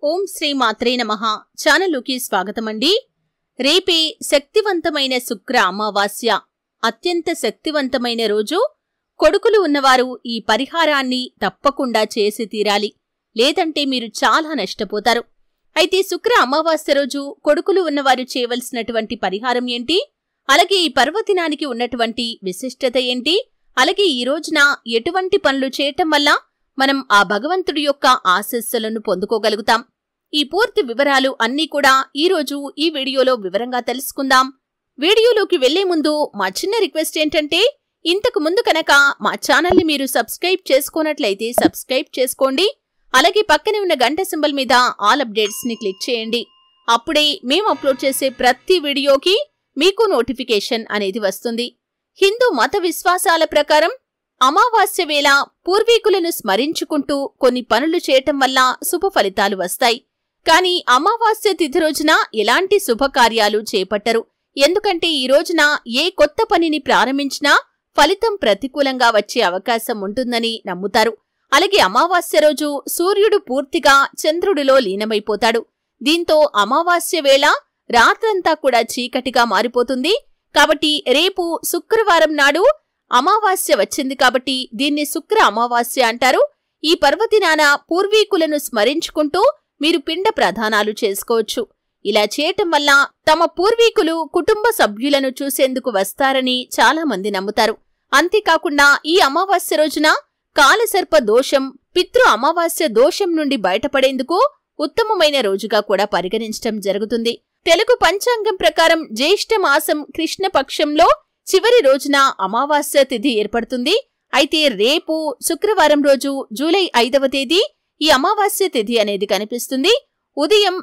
ఓం శ్రీ మాత్రే నమః ఛానలుకి స్వాగతమండి. రేపే శక్తివంతమైన శుక్ర అమావాస్య. అత్యంత శక్తివంతమైన రోజు. కొడుకులు ఉన్నవారు ఈ పరిహారాన్ని తప్పకుండా చేసి తీరాలి, లేదంటే మీరు చాలా నష్టపోతారు. అయితే శుక్ర అమావాస్య రోజు కొడుకులు ఉన్నవారు చేయవలసినటువంటి పరిహారం ఏంటి, అలాగే ఈ పర్వదినానికి ఉన్నటువంటి విశిష్టత ఏంటి, అలాగే ఈ రోజున ఎటువంటి పనులు చేయటం వల్ల మనం ఆ భగవంతుడి యొక్క ఆశీస్సులను పొందుకోగలుగుతాం. ఈ పూర్తి వివరాలు అన్నీ కూడా ఈరోజు ఈ వీడియోలో వివరంగా తెలుసుకుందాం. వీడియోలోకి వెళ్లే ముందు మా చిన్న రిక్వెస్ట్ ఏంటంటే, ఇంతకు ముందు కనుక మా ఛానల్ని మీరు సబ్స్క్రైబ్ చేసుకోనట్లయితే సబ్స్క్రైబ్ చేసుకోండి. అలాగే పక్కనే ఉన్న గంట సింబల్ మీద ఆల్ అప్డేట్స్ ని క్లిక్ చేయండి. అప్పుడే మేము అప్లోడ్ చేసే ప్రతి వీడియోకి మీకు నోటిఫికేషన్ అనేది వస్తుంది. హిందూ మత విశ్వాసాల ప్రకారం అమావాస్య వేళ పూర్వీకులను స్మరించుకుంటూ కొన్ని పనులు చేయటం వల్ల శుభ ఫలితాలు వస్తాయి. కానీ అమావాస్య తిథి రోజున ఎలాంటి శుభకార్యాలు చేపట్టరు. ఎందుకంటే ఈ రోజున ఏ కొత్త పనిని ప్రారంభించినా ఫలితం ప్రతికూలంగా వచ్చే అవకాశం ఉంటుందని నమ్ముతారు. అలాగే అమావాస్య రోజు సూర్యుడు పూర్తిగా చంద్రుడిలో లీనమైపోతాడు. దీంతో అమావాస్య వేళ రాత్రంతా కూడా చీకటిగా మారిపోతుంది. కాబట్టి రేపు శుక్రవారం నాడు అమావాస్య వచ్చింది కాబట్టి దీన్ని శుక్ర అమావాస్య అంటారు. ఈ పర్వదినాన పూర్వీకులను స్మరించుకుంటూ మీరు పిండ ప్రదానాలు చేసుకోవచ్చు. ఇలా చేయటం వల్ల తమ పూర్వీకులు కుటుంబ సభ్యులను చూసేందుకు వస్తారని చాలా మంది నమ్ముతారు. అంతేకాకుండా ఈ అమావాస్య రోజున కాలసర్ప దోషం, పితృ అమావాస్య దోషం నుండి బయటపడేందుకు ఉత్తమమైన రోజుగా కూడా పరిగణించటం జరుగుతుంది. తెలుగు పంచాంగం ప్రకారం జ్యేష్ఠ మాసం కృష్ణపక్షంలో చివరి రోజున అమావాస్య తిథి ఏర్పడుతుంది. అయితే రేపు శుక్రవారం రోజు జూలై 5వ తేదీ ఈ అమావాస్య తిథి అనేది కనిపిస్తుంది. ఉదయం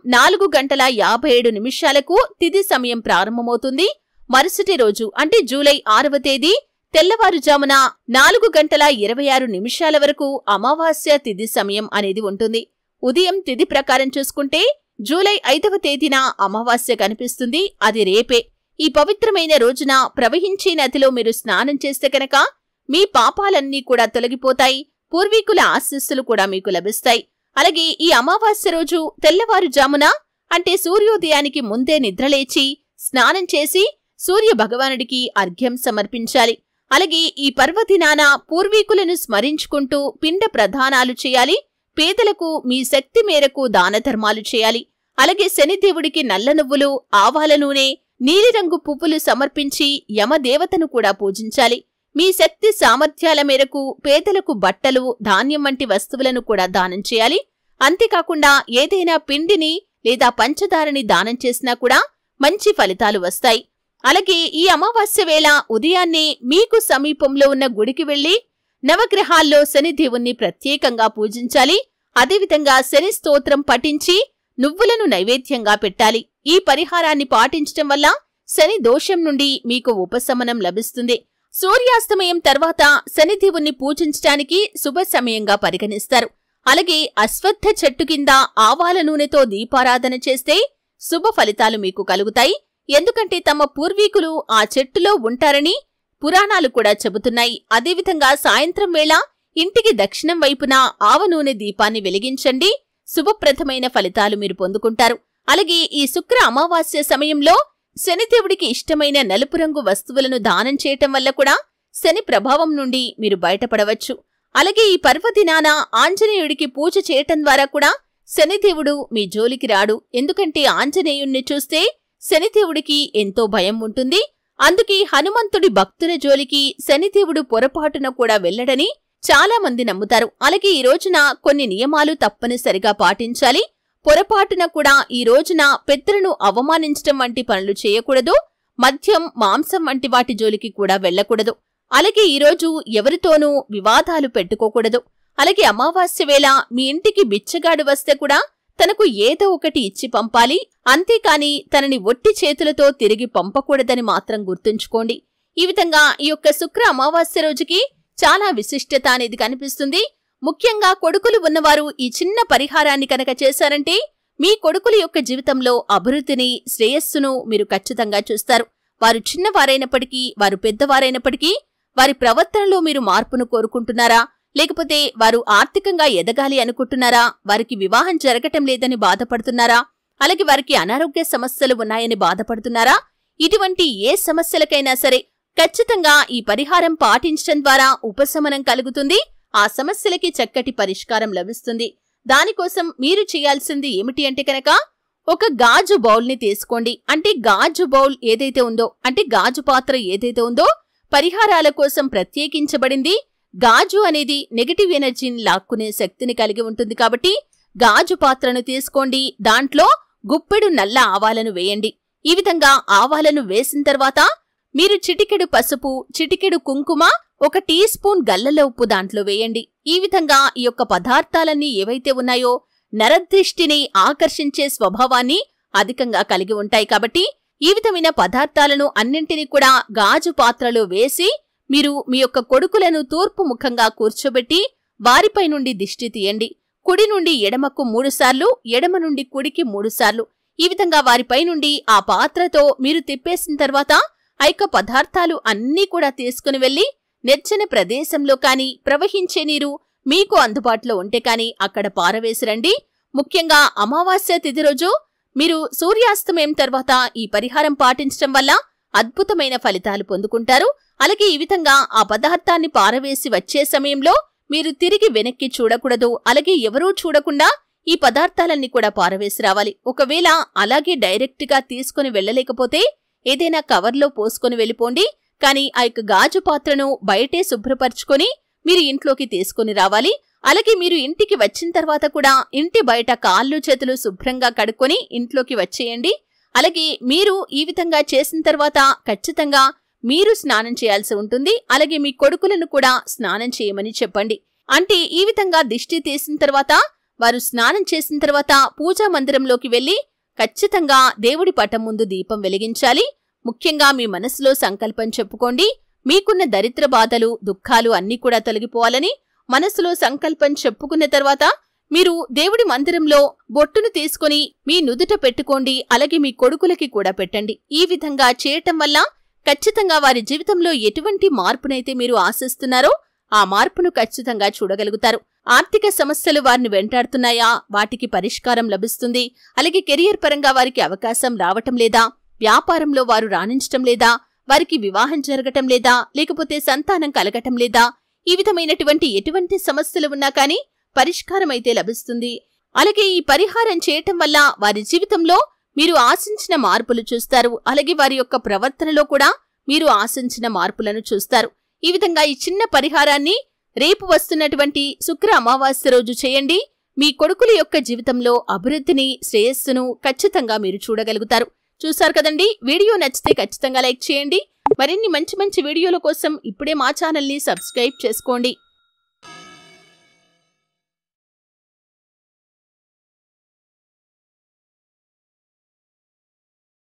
4:57 తిథి సమయం ప్రారంభమవుతుంది. మరుసటి రోజు అంటే జూలై 6వ తేదీ తెల్లవారుజామున 4:26 వరకు అమావాస్య తిథి సమయం అనేది ఉంటుంది. ఉదయం తిథి ప్రకారం చూసుకుంటే జూలై 5వ తేదీన అమావాస్య కనిపిస్తుంది. అది రేపే. ఈ పవిత్రమైన రోజున ప్రవహించే నదిలో మీరు స్నానం చేస్తే కనుక మీ పాపాలన్నీ కూడా తొలగిపోతాయి. పూర్వీకుల ఆశీస్సులు కూడా మీకు లభిస్తాయి. అలాగే ఈ అమావాస్య రోజు తెల్లవారుజామున అంటే సూర్యోదయానికి ముందే నిద్రలేచి స్నానం చేసి సూర్య భగవానుడికి అర్ఘ్యం సమర్పించాలి. అలాగే ఈ పర్వదినాన పూర్వీకులను స్మరించుకుంటూ పిండ ప్రదానాలు చేయాలి. పేదలకు మీ శక్తి మేరకు దాన ధర్మాలు చేయాలి. అలాగే శనిదేవుడికి నల్ల నువ్వులు, ఆవాల నూనె, నీలిరంగు పువ్వులు సమర్పించి యమదేవతను కూడా పూజించాలి. మీ శక్తి సామర్థ్యాల మేరకు పేదలకు బట్టలు, ధాన్యం వంటి వస్తువులను కూడా దానం చేయాలి. అంతేకాకుండా ఏదైనా పిండిని లేదా పంచదారని దానం చేసినా కూడా మంచి ఫలితాలు వస్తాయి. అలాగే ఈ అమావాస్య వేళ ఉదయాన్నే మీకు సమీపంలో ఉన్న గుడికి వెళ్లి నవగ్రహాల్లో శనిదేవుణ్ణి ప్రత్యేకంగా పూజించాలి. అదేవిధంగా శని స్తోత్రం పఠించి నువ్వులను నైవేద్యంగా పెట్టాలి. ఈ పరిహారాన్ని పాటించటం వల్ల శని దోషం నుండి మీకు ఉపశమనం లభిస్తుంది. సూర్యాస్తమయం తర్వాత శనిదేవుణ్ణి పూజించటానికి శుభ సమయంగా పరిగణిస్తారు. అలాగే అశ్వత్థ చెట్టు కింద ఆవాల నూనెతో దీపారాధన చేస్తే శుభ ఫలితాలు మీకు కలుగుతాయి. ఎందుకంటే తమ పూర్వీకులు ఆ చెట్టులో ఉంటారని పురాణాలు కూడా చెబుతున్నాయి. అదేవిధంగా సాయంత్రం వేళ ఇంటికి దక్షిణం వైపున ఆవ నూనె దీపాన్ని వెలిగించండి. శుభప్రదమైన ఫలితాలు మీరు పొందుకుంటారు. అలాగే ఈ శుక్ర అమావాస్య సమయంలో శనిదేవుడికి ఇష్టమైన నలుపు రంగు వస్తువులను దానం చేయటం వల్ల కూడా శని ప్రభావం నుండి మీరు బయటపడవచ్చు. అలాగే ఈ పర్వదినాన ఆంజనేయుడికి పూజ చేయటం ద్వారా కూడా శనిదేవుడు మీ జోలికి రాడు. ఎందుకంటే ఆంజనేయుణ్ణి చూస్తే శనిదేవుడికి ఎంతో భయం ఉంటుంది. అందుకే హనుమంతుడి భక్తుల జోలికి శనిదేవుడు పొరపాటున కూడా వెళ్లడని చాలా మంది నమ్ముతారు. అలాగే ఈ రోజున కొన్ని నియమాలు తప్పనిసరిగా పాటించాలి. పొరపాటున కూడా ఈ రోజున పెద్దలను అవమానించటం వంటి పనులు చేయకూడదు. మద్యం, మాంసం వంటి వాటి జోలికి కూడా వెళ్లకూడదు. అలాగే ఈరోజు ఎవరితోనూ వివాదాలు పెట్టుకోకూడదు. అలాగే అమావాస్య వేళ మీ ఇంటికి బిచ్చగాడు వస్తే కూడా తనకు ఏదో ఒకటి ఇచ్చి పంపాలి. అంతేకాని తనని ఒట్టి చేతులతో తిరిగి పంపకూడదని మాత్రం గుర్తుంచుకోండి. ఈ విధంగా ఈ యొక్క శుక్ర అమావాస్య రోజుకి చాలా విశిష్టత అనేది కనిపిస్తుంది. ముఖ్యంగా కొడుకులు ఉన్నవారు ఈ చిన్న పరిహారాన్ని కనుక చేశారంటే మీ కొడుకుల యొక్క జీవితంలో అభివృద్ధిని, శ్రేయస్సును మీరు ఖచ్చితంగా చూస్తారు. వారు చిన్నవారైనప్పటికీ, వారు పెద్దవారైనప్పటికీ వారి ప్రవర్తనలో మీరు మార్పును కోరుకుంటున్నారా, లేకపోతే వారు ఆర్థికంగా ఎదగాలి అనుకుంటున్నారా, వారికి వివాహం జరగటం లేదని బాధపడుతున్నారా, అలాగే వారికి అనారోగ్య సమస్యలు ఉన్నాయని బాధపడుతున్నారా, ఇటువంటి ఏ సమస్యలకైనా సరే ఖచ్చితంగా ఈ పరిహారం పాటించడం ద్వారా ఉపశమనం కలుగుతుంది. ఆ సమస్యలకి చక్కటి పరిష్కారం లభిస్తుంది. దానికోసం మీరు చేయాల్సింది ఏమిటి అంటే కనుక ఒక గాజు బౌల్ని తీసుకోండి. అంటే గాజు బౌల్ ఏదైతే ఉందో, అంటే గాజు పాత్ర ఏదైతే ఉందో పరిహారాల కోసం ప్రత్యేకించబడింది. గాజు అనేది నెగటివ్ ఎనర్జీని లాక్కునే శక్తిని కలిగి ఉంటుంది కాబట్టి గాజు పాత్రను తీసుకోండి. దాంట్లో గుప్పెడు నల్ల ఆవాలను వేయండి. ఈ విధంగా ఆవాలను వేసిన తర్వాత మీరు చిటికెడు పసుపు, చిటికెడు కుంకుమ, 1 టీ స్పూన్ గల్లల ఉప్పు దాంట్లో వేయండి. ఈ విధంగా ఈ యొక్క పదార్థాలన్నీ ఏవైతే ఉన్నాయో నరదృష్టిని ఆకర్షించే స్వభావాన్ని అధికంగా కలిగి ఉంటాయి కాబట్టి ఈ విధమైన పదార్థాలను అన్నింటినీ కూడా గాజు పాత్రలో వేసి మీరు మీ యొక్క కొడుకులను తూర్పు ముఖంగా కూర్చోబెట్టి వారిపై నుండి దిష్టి తీయండి. కుడి నుండి ఎడమకు 3 సార్లు, ఎడమ నుండి కుడికి 3 సార్లు. ఈ విధంగా వారిపై నుండి ఆ పాత్రతో మీరు తిప్పేసిన తర్వాత ఆ యొక్క పదార్థాలు అన్నీ కూడా తీసుకుని వెళ్లి నిర్జన ప్రదేశంలో కాని, ప్రవహించే నీరు మీకు అందుబాటులో ఉంటే కాని అక్కడ పారవేసిరండి. ముఖ్యంగా అమావాస్య తిథి రోజు మీరు సూర్యాస్తమయం తర్వాత ఈ పరిహారం పాటించడం వల్ల అద్భుతమైన ఫలితాలు పొందుకుంటారు. అలాగే ఈ విధంగా ఆ పదార్థాన్ని పారవేసి వచ్చే సమయంలో మీరు తిరిగి వెనక్కి చూడకూడదు. అలాగే ఎవరూ చూడకుండా ఈ పదార్థాలన్నీ కూడా పారవేసి రావాలి. ఒకవేళ అలాగే డైరెక్ట్ గా తీసుకుని వెళ్లలేకపోతే ఏదైనా కవర్లో పోసుకొని వెళ్ళిపోండి. కానీ ఆ యొక్క గాజు పాత్రను బయటే శుభ్రపరచుకొని మీరు ఇంట్లోకి తీసుకుని రావాలి. అలాగే మీరు ఇంటికి వచ్చిన తర్వాత కూడా ఇంటి బయట కాళ్ళు చేతులు శుభ్రంగా కడుక్కొని ఇంట్లోకి వచ్చేయండి. అలాగే మీరు ఈ విధంగా చేసిన తర్వాత ఖచ్చితంగా మీరు స్నానం చేయాల్సి ఉంటుంది. అలాగే మీ కొడుకులను కూడా స్నానం చేయమని చెప్పండి. అంటే ఈ విధంగా దిష్టి తీసిన తర్వాత వారు స్నానం చేసిన తర్వాత పూజా మందిరంలోకి వెళ్లి ఖచ్చితంగా దేవుడి పటం ముందు దీపం వెలిగించాలి. ముఖ్యంగా మీ మనసులో సంకల్పం చెప్పుకోండి. మీకున్న దరిద్ర బాధలు, దుఃఖాలు అన్నీ కూడా తొలగిపోవాలని మనసులో సంకల్పం చెప్పుకున్న తర్వాత మీరు దేవుడి మందిరంలో బొట్టును తీసుకుని మీ నుదుట పెట్టుకోండి. అలాగే మీ కొడుకులకి కూడా పెట్టండి. ఈ విధంగా చేయటం వల్ల ఖచ్చితంగా వారి జీవితంలో ఎటువంటి మార్పునైతే మీరు ఆశిస్తున్నారో ఆ మార్పును ఖచ్చితంగా చూడగలుగుతారు. ఆర్థిక సమస్యలు వారిని వెంటాడుతున్నాయా, వాటికి పరిష్కారం లభిస్తుంది. అలాగే కెరియర్ పరంగా వారికి అవకాశం రావటం లేదా, వ్యాపారంలో వారు రాణించటం లేదా, వారికి వివాహం జరగటం లేదా, లేకపోతే సంతానం కలగటం లేదా, ఈ విధమైనటువంటి ఎటువంటి సమస్యలు ఉన్నా కానీ పరిష్కారం అయితే లభిస్తుంది. అలాగే ఈ పరిహారం చేయటం వల్ల వారి జీవితంలో మీరు ఆశించిన మార్పులు చూస్తారు. అలాగే వారి యొక్క ప్రవర్తనలో కూడా మీరు ఆశించిన మార్పులను చూస్తారు. ఈ విధంగా ఈ చిన్న పరిహారాన్ని రేపు వస్తున్నటువంటి శుక్ర అమావాస్య రోజు చేయండి. మీ కొడుకుల యొక్క జీవితంలో అభివృద్ధిని, శ్రేయస్సును ఖచ్చితంగా మీరు చూడగలుగుతారు. చూశారు కదండి. వీడియో నచ్చితే ఖచ్చితంగా లైక్ చేయండి. మరిన్ని మంచి మంచి వీడియోల కోసం ఇప్పుడే మా ఛానల్ని సబ్స్క్రైబ్ చేసుకోండి.